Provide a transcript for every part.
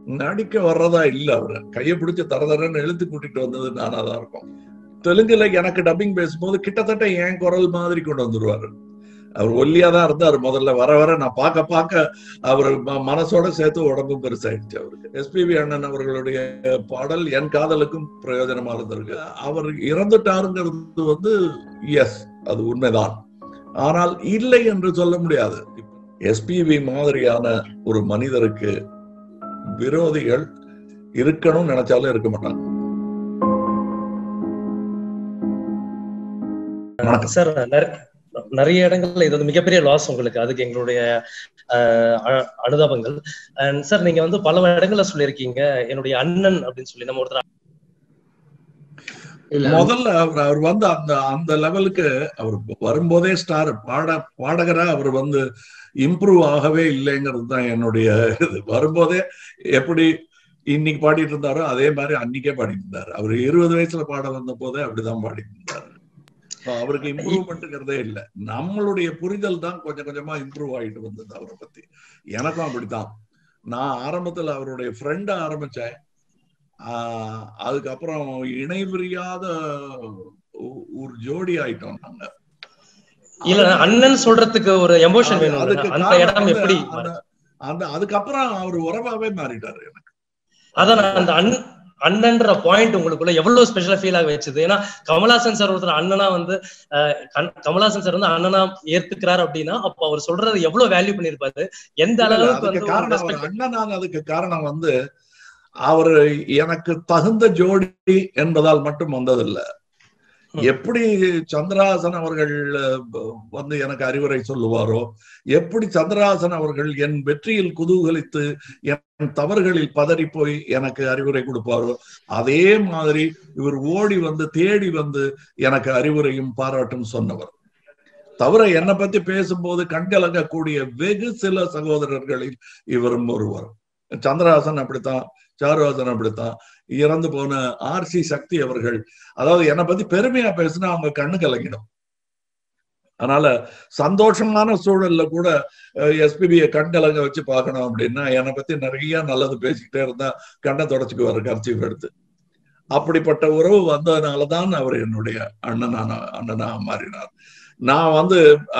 நடிக்க வர்றதா இல்ல. அவரு கையை பிடிச்சு தரதரன்னு எழுத்து கூட்டிட்டு வந்தது நானாதான் இருக்கும். தெலுங்குல எனக்கு டப்பிங் பேசும்போது கிட்டத்தட்ட என் குரல் மாதிரி கொண்டு வந்துருவாரு. அவர் ஒல்லியாதான் இருந்தாரு முதல்ல. வர வர நான் பார்க்க அவர் மனசோட சேர்த்து உடம்பும் பெருசாயிடுச்சு அவருக்கு. எஸ்பிபி அண்ணன் அவர்களுடைய பாடல் என் காதலுக்கும் பிரயோஜனமா இருந்திருக்கு. அவர் இறந்துட்டாருங்கிறது வந்து எஸ், அது உண்மைதான். ஆனால் இல்லை என்று சொல்ல முடியாது. எஸ்பிபி மாதிரியான ஒரு மனிதருக்கு விரோதிகள் இருக்கணும் நினைச்சாலும் இருக்க மாட்டாங்க. சார், நிறைய இடங்கள்ல இது வந்து மிகப்பெரிய லாஸ் உங்களுக்கு. அதுக்கு எங்களுடைய அனுதாபங்கள். அண்ட் சார், நீங்க வந்து பல இடங்கள்ல சொல்லியிருக்கீங்க என்னுடைய அண்ணன் அப்படின்னு சொல்லி. நம்ம ஒருத்தர் முதல்ல அவர் வந்து அந்த லெவலுக்கு அவர் வரும்போதே ஸ்டார் பாடகரா அவர் வந்து இம்ப்ரூவ் ஆகவே இல்லைங்கிறது தான் என்னுடைய இது. வரும்போதே எப்படி இன்னைக்கு பாடிட்டு இருந்தாரோ அதே மாதிரி அன்னைக்கே பாடிட்டு இருந்தாரு. அவர் 20 வயசுல பாட வந்த போதே அப்படிதான் பாடிட்டு இருந்தாரு. அவருக்கு இம்ப்ரூவ்மெண்ட்ங்கிறதே இல்லை. நம்மளுடைய புரிதல் தான் கொஞ்சம் கொஞ்சமா இம்ப்ரூவ் ஆகிட்டு வந்தது அவரை பத்தி. எனக்கும் அப்படித்தான். நான் ஆரம்பத்துல அவருடைய ஃப்ரெண்டா ஆரம்பிச்சேன். அதுக்கப்புறம் இணை பிரியாத ஒரு ஜோடி ஆயிட்டோம் நாங்க. இல்ல, அண்ணன் சொல்றதுக்கு ஒரு எமோஷன் வேணும். அதுக்கப்புறம் அவர் உறவாவே மாறிட்டாரு எனக்கு. அதான் அந்த அண்ணன்ற பாயிண்ட் உங்களுக்குள்ள எவ்வளவு ஸ்பெஷலா ஃபீல் ஆக வச்சது. ஏன்னா கமல்ஹாசன் சார் ஒருத்தர் அண்ணனா வந்து கமல்ஹாசன் சார் வந்து அண்ணனா ஏத்துக்கிறாரு அப்படின்னா அப்ப அவர் சொல்றது எவ்வளவு வேல்யூ பண்ணிருப்பாரு, எந்த அளவுக்கு அண்ணனான அதுக்கு காரணம் வந்து அவர் எனக்கு தகுந்த ஜோடி என்பதால் மட்டும் வந்ததில்லை. எப்படி சந்திரஹாசன் அவர்கள் வந்து எனக்கு அறிவுரை சொல்லுவாரோ, எப்படி சந்திரஹாசன் அவர்கள் என் வெற்றியில் குதூகலித்து என் தவறுகளில் பதறி போய் எனக்கு அறிவுரை கொடுப்பாரோ, அதே மாதிரி இவர் ஓடி வந்து தேடி வந்து எனக்கு அறிவுரையும் பாராட்டும் சொன்னவர். தவிர என்னை பத்தி பேசும்போது கண்கலங்கக்கூடிய வெகு சில சகோதரர்களில் இவரும் ஒருவர். சந்திரஹாசன் அப்படித்தான், சாருஹாசன் அப்படித்தான். இறந்து போன ஆர்சி சக்தி அவர்கள், அதாவது என்னை பத்தி பெருமையா பேசினா அவங்க கண்ணு கலங்கிடும். அதனால சந்தோஷமான சூழல்ல கூட எஸ்பிபியை கண் கலங்க வச்சு பார்க்கணும் அப்படின்னா என்னை பத்தி நிறைய நல்லது பேசிக்கிட்டே இருந்தா கண்ணை தொடச்சுக்குவாரு கர்ச்சீஃப் எடுத்து. அப்படிப்பட்ட உறவு வந்ததுனாலதான் அவர் என்னுடைய அண்ணனா மாறினார். நான் வந்து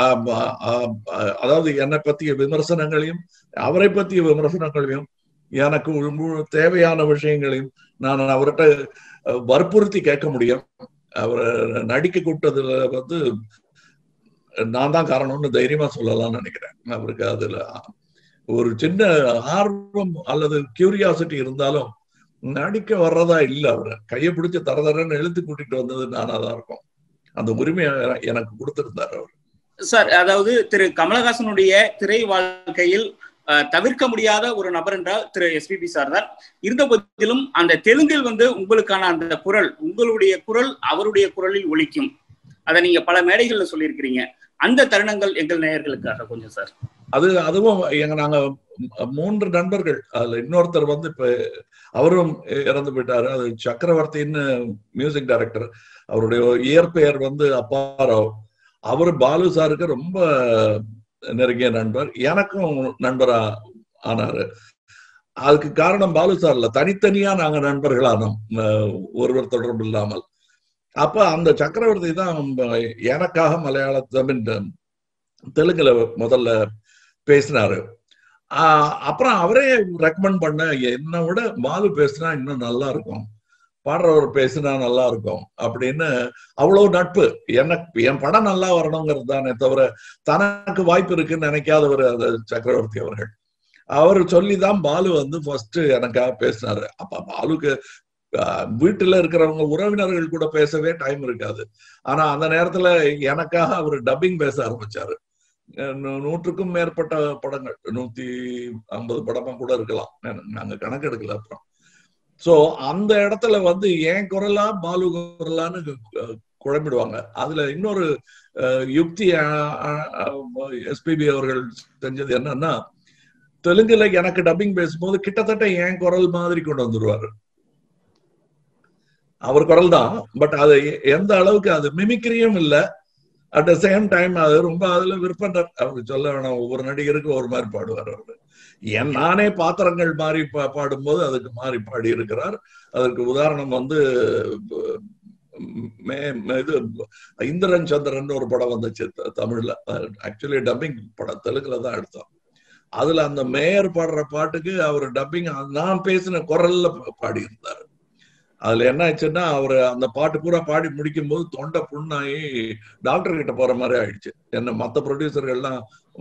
அதாவது என்னை பத்திய விமர்சனங்களையும் அவரை பத்திய விமர்சனங்களையும் எனக்கு தேவையான விஷயங்களையும் நான் அவர்கிட்ட வற்புறுத்தி கேட்க முடியும். அவரை நடிக்க கூப்பிட்டதுல வந்து நான் தான் காரணம்னு தைரியமா சொல்லலாம்னு நினைக்கிறேன். அவருக்கு அதுல ஒரு சின்ன ஆர்வம் அல்லது கியூரியாசிட்டி இருந்தாலும் நடிக்க வர்றதா இல்லை. அவரை கையை பிடிச்சு தரதரன்னு எழுத்து கூட்டிட்டு வந்தது நானாதான் இருக்கும். அந்த உரிமையை எனக்கு கொடுத்திருந்தார் அவர். சார், அதாவது திரு கமலஹாசனுடைய திரை வாழ்க்கையில் தவிர்க்க முடியாத ஒரு நபர் என்றால் திரு எஸ்பிபி சார் தான். இருந்த போதிலும் அந்த தெலுங்கில் வந்து உங்களுக்கான அந்த குரல், உங்களுடைய குரல் அவருடைய குரலில் ஒலிக்கும். அதை நீங்க பல மேடைகள்ல சொல்லியிருக்கிறீங்க. அந்த தருணங்கள் எங்கள் நேயர்களுக்காக கொஞ்சம் சார். அதுவும் நாங்க 3 நண்பர்கள். அதுல இன்னொருத்தர் வந்து இப்ப அவரும் இறந்து போயிட்டாரு. அது சக்கரவர்த்தின்னு மியூசிக் டைரக்டர். அவருடைய இயற்பெயர் வந்து அப்பாராவ். அவரு பாலு சாருக்கு ரொம்ப நெருங்கிய நண்பர், எனக்கும் நண்பரா ஆனாரு. அதுக்கு காரணம் பாலு சார் இல்ல, தனித்தனியா நாங்க நண்பர்களானோம் ஒருவர் தொடர்பு இல்லாமல். அப்ப அந்த சக்கரவர்த்தி தான் எனக்காக மலையாள தமிழ் தெலுங்குல முதல்ல பேசினாரு. அப்புறம் அவரே ரெக்கமெண்ட் பண்ண, என்னை விட பாலு பேசினா இன்னும் நல்லா இருக்கும், பாடுறவர் பேசினா நல்லா இருக்கும் அப்படின்னு. அவ்வளவு நட்பு. எனக்கு என் படம் நல்லா வரணுங்கிறது தானே தவிர தனக்கு வாய்ப்பு இருக்குன்னு நினைக்காதவர் அது சக்கரவர்த்தி அவர்கள். அவர் சொல்லிதான் பாலு வந்து ஃபர்ஸ்ட் எனக்காக பேசினாரு. அப்ப பாலுக்கு வீட்டுல இருக்கிறவங்க உறவினர்கள் கூட பேசவே டைம் இருக்காது. ஆனா அந்த நேரத்துல எனக்காக அவர் டப்பிங் பேச ஆரம்பிச்சாரு. 100க்கும் மேற்பட்ட படங்கள், 150 படமா கூட இருக்கலாம், நாங்க கணக்கு எடுக்கல அப்புறம். சோ அந்த இடத்துல வந்து என் குரலா பாலு குரலான்னு குழம்பிடுவாங்க. அதுல இன்னொரு யுக்தி எஸ்பிபி அவர்கள் செஞ்சது என்னன்னா, தெலுங்குல எனக்கு டப்பிங் பேசும்போது கிட்டத்தட்ட என் குரல் மாதிரி கொண்டு வந்துருவாரு. அவர் குரல் தான், பட் அது எந்த அளவுக்கு அது மிமிக்ரியும் இல்லை, அட் த சேம் டைம் அது ரொம்ப அதுல விருப்பம் அவருக்கு சொல்ல வேணாம். ஒவ்வொரு நடிகருக்கும் ஒரு மாதிரி பாடுவார் அவரு. நானே பாத்திரங்கள் மாறி பாடும்போது அதுக்கு மாறி பாடி இருக்கிறார். அதற்கு உதாரணம் வந்து இது இந்திரன் சந்திரன் ஒரு படம் வந்துச்சு தமிழ்ல. ஆக்சுவலி டப்பிங் படம் தெலுங்குல தான் எடுத்தோம். அதுல அந்த மேயர் பாடுற பாட்டுக்கு அவர் டப்பிங் நான் பேசின குரல்ல பாடி இருந்தாரு. அதுல என்ன ஆச்சுன்னா அவரு அந்த பாட்டு பூரா பாடி முடிக்கும் போது தொண்டை புண்ணாகி டாக்டர் கிட்ட போற மாதிரி ஆயிடுச்சு. என்ன மத்த ப்ரொடியூசர்கள்லாம்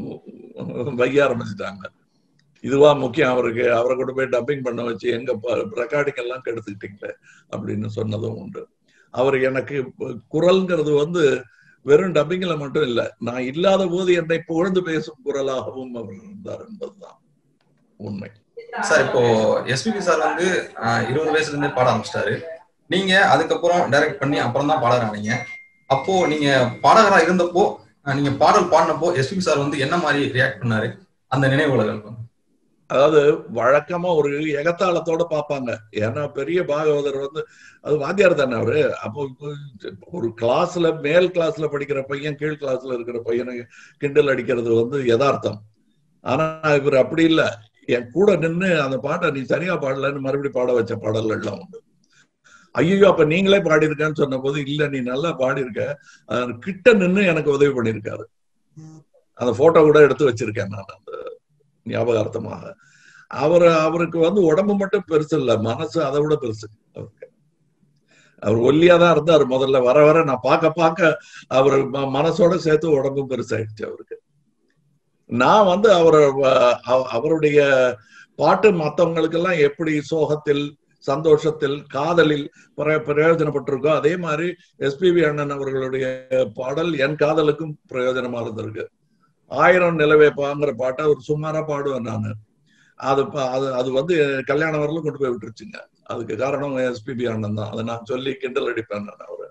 வைய ஆரம்பிச்சுட்டாங்க. இதுவா முக்கியம் அவருக்கு, அவரை கொண்டு போய் டப்பிங் பண்ண வச்சு எங்க ரெக்கார்டிங் எல்லாம் கெடுத்துக்கிட்டீங்களே அப்படின்னு சொன்னதும் உண்டு. அவர் எனக்கு குரல்ங்கிறது வந்து வெறும் டப்பிங்ல மட்டும் இல்ல, நான் இல்லாத போது என்னை புகழ்ந்து பேசும் குரலாகவும் அவர் இருந்தார் என்பதுதான் உண்மை. சார், இப்போ எஸ்பிபி சார் வந்து 20 வயசுல இருந்தே பாட ஆரம்பிச்சிட்டாரு. நீங்க அதுக்கப்புறம் டைரக்ட் பண்ணி அப்புறம் தான் பாடகர் ஆனீங்க. அப்போ நீங்க பாடகரா இருந்தப்போ நீங்க பாடல் பாடினப்போ எஸ்பிபி சார் வந்து என்ன மாதிரி ரியாக்ட் பண்ணாரு, அந்த நினைவுகள்? அதாவது வழக்கமா ஒரு எகத்தாளத்தோட பார்ப்பாங்க. ஏன்னா பெரிய பாகவதர் வந்து அது வாத்தியார் தானே அவரு. அப்போ ஒரு கிளாஸ்ல மேல் கிளாஸ்ல படிக்கிற பையன் கீழ் கிளாஸ்ல இருக்கிற பையனை கிண்டல் அடிக்கிறது வந்து யதார்த்தம். ஆனா இவர் அப்படி இல்லை. என் கூட நின்று அந்த பாட்டை நீ சரியா பாடலன்னு மறுபடியும் பாட வச்ச பாடல்கள்லாம் உண்டு. ஐயோ அப்ப நீங்களே பாடியிருக்கேன்னு சொன்ன போது இல்ல நீ நல்லா பாடியிருக்க, கிட்ட நின்று எனக்கு உதவி பண்ணியிருக்காரு. அந்த போட்டோ கூட எடுத்து வச்சிருக்கேன் நான் அந்த ஞாபகார்த்தமாக. அவருக்கு வந்து உடம்பு மட்டும் பெருசு இல்ல, மனசு அதை விட பெருசு அவருக்கு. அவர் ஒல்லியாதான் இருந்தாரு முதல்ல. வர வர நான் பார்க்க அவர் மனசோட சேர்த்து உடம்பும் பெருசாயிடுச்சு அவருக்கு. நான் வந்து அவருடைய பாட்டு மற்றவங்களுக்கெல்லாம் எப்படி சோகத்தில் சந்தோஷத்தில் காதலில் பிரயோஜனப்பட்டிருக்கோ அதே மாதிரி எஸ்பிபி அண்ணன் அவர்களுடைய பாடல் என் காதலுக்கும் பிரயோஜனமா இருந்திருக்கு. 1000 நிலவேப்பாங்கிற பாட்டை அவர் சுமாரா பாடுவேன் நானு. அது வந்து கல்யாணம் வரலும் கொண்டு போய் விட்டுருச்சுங்க. அதுக்கு காரணம் எஸ்பிபி அண்ணன் தான். அதை நான் சொல்லி கிண்டல் அடிப்பேன் நான் அவரை.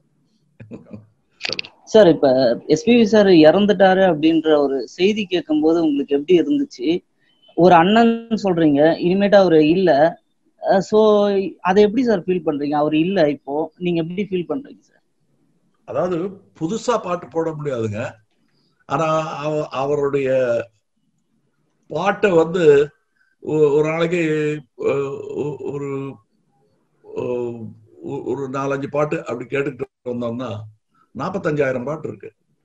சார், இப்ப எஸ்பிபி சார் இறந்துட்டாரு அப்படின்ற ஒரு செய்தி கேட்கும் போது உங்களுக்கு எப்படி இருந்துச்சு? ஒரு அண்ணன் சொல்றீங்க, இனிமேட்டு அவரு இல்ல. சோ அதை எப்படி சார் ஃபீல் பண்றீங்க? அவர் இல்ல, இப்போ நீங்க எப்படி ஃபீல் பண்றீங்க சார்? அதாவது புதுசா பாட்டு போட முடியாதுங்க. ஆனா அவருடைய பாட்டை வந்து ஒரு நாளைக்கு ஒரு 4-5 பாட்டு அப்படி கேட்டுக்கிட்டு வந்தோம்னா 45,000 பாட்டு இருக்கு.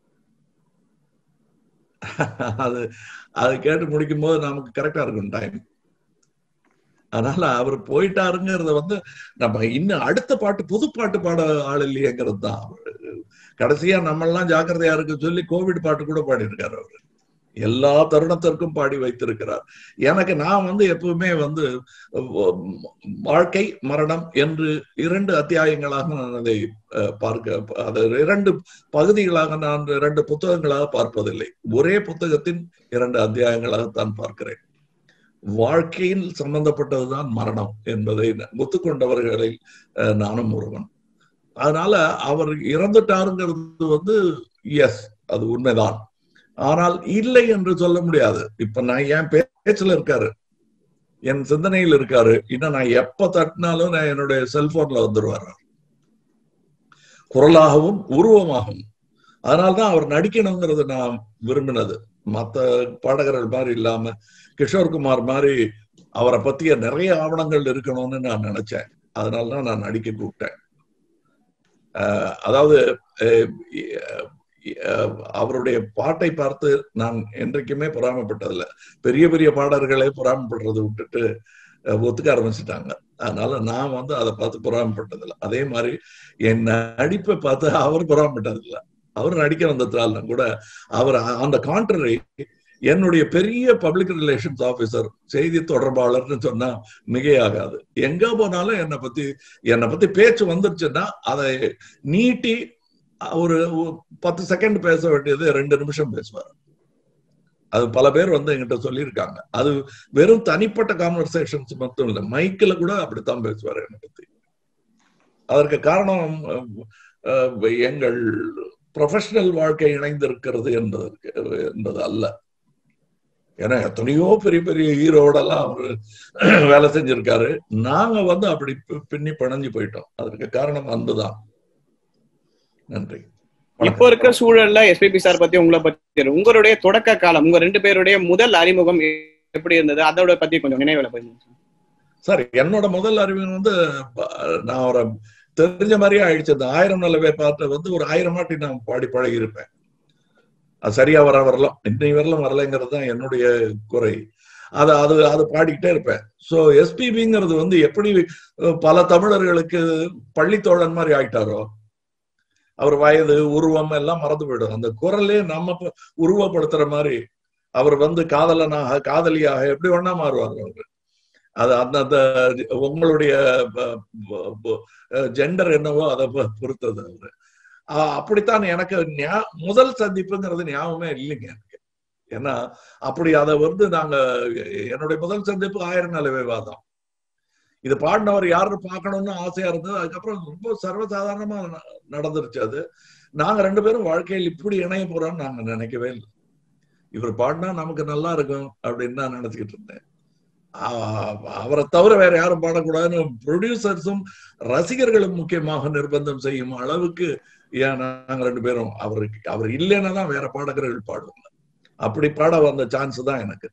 அது கேட்டு முடிக்கும் போது நமக்கு கரெக்டா இருக்கும் டைம். அதனால அவர் போயிட்டாருங்கிறத வந்து நம்ம இன்னும் அடுத்த பாட்டு புது பாட்டு பாட ஆள் இல்லையேங்கிறது தான். கடைசியா நம்மெல்லாம் ஜாக்கிரதையா இருக்கு சொல்லி கோவிட் பாட்டு கூட பாடி இருக்காரு அவரு. எல்லா தருணத்திற்கும் பாடி வைத்திருக்கிறார். எனக்கு நான் வந்து எப்பவுமே வந்து வாழ்க்கை மரணம் என்று 2 அத்தியாயங்களாக நான் அதை அதை 2 பகுதிகளாக நான் 2 புத்தகங்களாக பார்ப்பதில்லை. ஒரே புத்தகத்தின் 2 அத்தியாயங்களாகத்தான் பார்க்கிறேன். வாழ்க்கையில் சம்பந்தப்பட்டதுதான் மரணம் என்பதை ஒத்துக்கொண்டவர்களை நானும் ஒருவன். அதனால அவர் இறந்துட்டாருங்கிறது வந்து எஸ், அது உண்மைதான். ஆனால் இல்லை என்று சொல்ல முடியாது. இப்ப நான் என் பேச்சுல இருக்காரு, என் சிந்தனையில் இருக்காரு. இன்னும் நான் எப்ப தட்டினாலும் நான் என்னுடைய செல்போன்ல வந்துருவார் குரலாகவும் உருவமாகவும். அதனால்தான் அவர் நடிக்கணுங்கிறது நான் விரும்பினது. மற்ற பாடகர்கள் மாதிரி இல்லாம கிஷோர்குமார் மாதிரி அவரை பத்திய நிறைய ஆவணங்கள் இருக்கணும்னு நான் நினைச்சேன். அதனாலதான் நான் நடிக்க கூப்பிட்டேன். அதாவது அவருடைய பாட்டை பார்த்து நான் என்றைக்குமே பொறாமப்பட்டதில்லை. பெரிய பெரிய பாடல்களே பொறாமப்படுறதை விட்டுட்டு ஒத்துக்க ஆரம்பிச்சுட்டாங்க. அதனால நான் வந்து அதை பார்த்து பொறாமப்பட்டதில்லை. அதே மாதிரி என் நடிப்பை பார்த்து அவர் பொறாமப்பட்டதில்லை. அவர் நடிக்க வந்ததால கூட அவர் அந்த கான்ட்ரரி என்னுடைய பெரிய பப்ளிக் ரிலேஷன்ஸ் ஆபீசர், செய்தி தொடர்பாளர்னு சொன்னா மிகையாகாது. எங்க போனாலும் என்னை பத்தி பேச்சு வந்துருச்சுன்னா அதை நீட்டி ஒரு 10 செகண்ட் பேச வேண்டியது 2 நிமிஷம் பேசுவார். அது பல பேர் வந்து என்கிட்ட சொல்லியிருக்காங்க. அது வெறும் தனிப்பட்ட கான்வர்சேஷன்ஸ் மட்டும் இல்லை, மைக்கில் கூட அப்படித்தான் பேசுவார் என்னை பத்தி. அதற்கு காரணம் எங்கள் ப்ரொஃபஷனல் வாழ்க்கை இணைந்திருக்கிறது என்பது அல்ல. ஏன்னா எத்தனையோ பெரிய பெரிய ஹீரோடெல்லாம் அவரு வேலை செஞ்சிருக்காரு. நாங்க வந்து அப்படி பின்னி பிணைஞ்சு போயிட்டோம். அதற்கு காரணம் அன்புதான். நன்றி. இப்போ இருக்க சூழல்ல எஸ்பிபி சார் பத்தி உங்களை பத்தி உங்களுடைய தொடக்க காலம், உங்க 2 பேருடைய முதல் அறிமுகம் எப்படி இருந்தது, அதோட பத்தி கொஞ்சம் நினைவுல போயிருந்தேன் சார். என்னோட முதல் அறிமுகம் வந்து நான் ஒரு தெரிஞ்ச மாதிரியே ஆயிடுச்சு. அந்த 1000 நல்லவே பாட்டு வந்து ஒரு 1000 வாட்டி நான் பாடி பழகி இருப்பேன். அது சரியா வரலாம், இன்னை வரலாம் வரலைங்கிறது தான் என்னுடைய குறை. அது பாடிக்கிட்டே இருப்பேன். ஸோ எஸ்பிபிங்கிறது வந்து எப்படி பல தமிழர்களுக்கு பள்ளித்தோழன் மாதிரி ஆயிட்டாரோ, அவர் வயது உருவம் எல்லாம் மறந்து போயிடும். அந்த குரலே நம்ம உருவப்படுத்துற மாதிரி அவர் வந்து காதலனாக காதலியாக எப்படி வேணா மாறுவார் அவரு. அது அந்த உங்களுடைய ஜெண்டர் என்னவோ அதை பொறுத்தது அவரு. அப்படித்தான் எனக்கு முதல் சந்திப்புங்கிறது ஞாபகமே இல்லைங்க எனக்கு. ஏன்னா அப்படி அதை வந்து நாங்க என்னுடைய முதல் சந்திப்பு 1000 நல்லவேவா தான். இது பாடினவர் யாருன்னு பார்க்கணும்னு ஆசையா இருந்தது. அதுக்கப்புறம் ரொம்ப சர்வசாதாரணமா நடந்துருச்சு. அது நாங்க 2 பேரும் வாழ்க்கையில் இப்படி இணைய போறோம்னு நாங்க நினைக்கவே இல்லை. இவர் பாடினா நமக்கு நல்லா இருக்கும் அப்படின்னு நான் நினைச்சுக்கிட்டு இருந்தேன். அவரை தவிர வேற யாரும் பாடக்கூடாதுன்னு ப்ரொடியூசர்ஸும் ரசிகர்களும் முக்கியமாக நிர்பந்தம் செய்யும் அளவுக்கு ஏன் நாங்க 2 பேரும் அவர் இல்லைன்னா தான் வேற பாடகர்கள் பாடுவாங்க. அப்படி பாட வந்த சான்ஸ் தான் எனக்கு.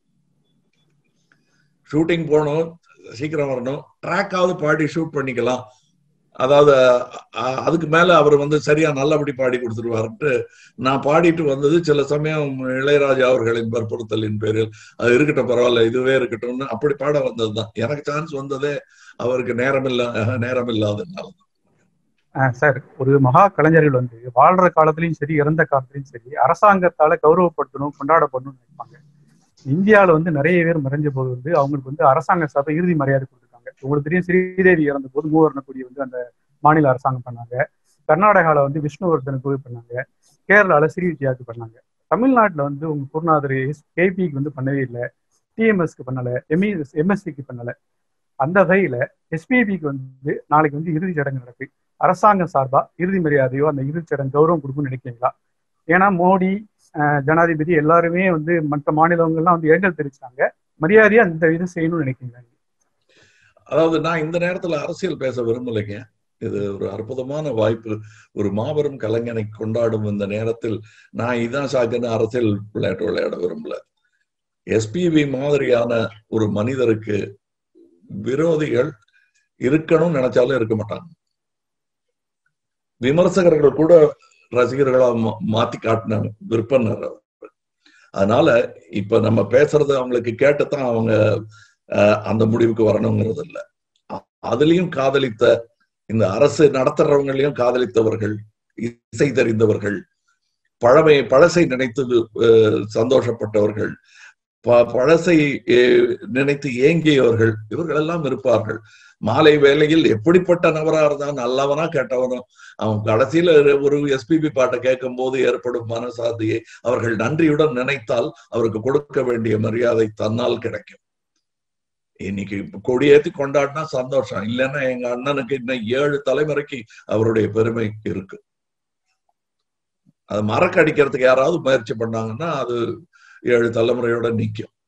ஷூட்டிங் போகணும், சீக்கிரம் வரணும், ட்ராக்காவது பாடி ஷூட் பண்ணிக்கலாம், அதாவது அதுக்கு மேல அவர் வந்து சரியா நல்லபடி பாடி கொடுத்துருவாருன்ட்டு நான் பாடிட்டு வந்தது. சில சமயம் இளையராஜா அவர்களின் வற்புறுத்தலின் பேரில் அது இருக்கட்டும் பரவாயில்ல இதுவே இருக்கட்டும்னு அப்படி பாட வந்ததுதான். எனக்கு சான்ஸ் வந்ததே அவருக்கு நேரம் இல்லாததுனால. சார், ஒரு மகா கலைஞர்கள் வந்து வாழ்ற காலத்திலயும் சரி இறந்த காலத்திலயும் சரி அரசாங்கத்தால கௌரவப்படுத்தணும் கொண்டாடப்படணும்னு நினைப்பாங்க. இந்தியாவில வந்து நிறைய பேர் மறைஞ்ச போது வந்து அவங்களுக்கு வந்து அரசாங்க சார்பை இறுதி மரியாதை கொடுத்துருக்காங்க. உங்களுக்கு தெரியும், ஸ்ரீதேவி இறந்த போது மூவர்ண கொடி வந்து அந்த மாநில அரசாங்கம் பண்ணாங்க. கர்நாடகாவில் வந்து விஷ்ணுவர்தனுக்கு பண்ணாங்க. கேரளால ஸ்ரீவித்யாவுக்கு பண்ணாங்க. தமிழ்நாட்டில் வந்து உங்க குருநாதர் கேபிக்கு வந்து பண்ணவே இல்லை, டிஎம்எஸ்க்கு பண்ணலை, எம்எஸ்சிக்கு பண்ணலை. அந்த வகையில எஸ்பிபிக்கு வந்து நாளைக்கு வந்து இறுதி சடங்கு நடக்கு. அரசாங்கம் சார்பா இறுதி மரியாதையோ அந்த இறுதி சடங்கு கௌரவம் கொடுக்கும்னு நினைக்கிறீங்களா? ஏன்னா மோடி ஜனாதிபதி எல்லாருமே வந்து மற்ற மாநிலங்கள்லாம் வந்து இரங்கல் தெரிவிச்சாங்க. மரியாதையா அந்த இது செய்யணும்னு நினைக்கிறீங்களா? அதாவது நான் இந்த நேரத்துல அரசியல் பேச விரும்பலைங்க. இது ஒரு அற்புதமான வாய்ப்பு. ஒரு மாபெரும் கலைஞனை கொண்டாடும் இந்த நேரத்தில் நான் இதான் சாக்குன்னு அரசியல் விளையாட்டு விளையாட விரும்பல. எஸ்பிபி மாதிரியான ஒரு மனிதருக்கு விரோதிகள் இருக்கணும்னு நினைச்சாலும் இருக்க மாட்டாங்க. விமர்சகர்கள் கூட ரசிகர்களா மாத்தி காட்டின விற்பனர். அதனால இப்ப நம்ம பேசுறது அவங்களுக்கு கேட்டுத்தான் அவங்க அந்த முடிவுக்கு வரணுங்கிறது இல்லை. அதுலயும் காதலித்த இந்த அரசு நடத்துறவங்களையும் காதலித்தவர்கள், இசை தெரிந்தவர்கள், பழசை நினைத்து சந்தோஷப்பட்டவர்கள், பழசை நினைத்து ஏங்கியவர்கள், இவர்கள் எல்லாம் இருப்பார்கள். மாலை வேளையில் எப்படிப்பட்ட நபரா இருந்தான், நல்லவனா கேட்டவனோ, அவன் கடைசியில ஒரு எஸ்பிபி பாட்டை கேட்கும் போது ஏற்படும் மனசாதியை அவர்கள் நன்றியுடன் நினைத்தால் அவருக்கு கொடுக்க வேண்டிய மரியாதை தன்னால் கிடைக்கும். இன்னைக்கு கொடியேற்றி கொண்டாடினா சந்தோஷம், இல்லைன்னா எங்க அண்ணனுக்கு இன்னும் 7 தலைமுறைக்கு அவருடைய பெருமை இருக்கு. அது மறக்கடிக்கிறதுக்கு யாராவது முயற்சி பண்ணாங்கன்னா அது 7 தலைமுறையோட நிற்கும்.